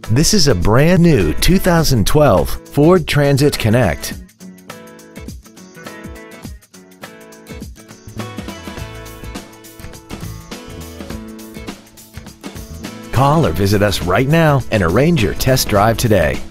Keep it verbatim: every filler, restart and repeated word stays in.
This is a brand new two thousand twelve Ford Transit Connect. Call or visit us right now and arrange your test drive today.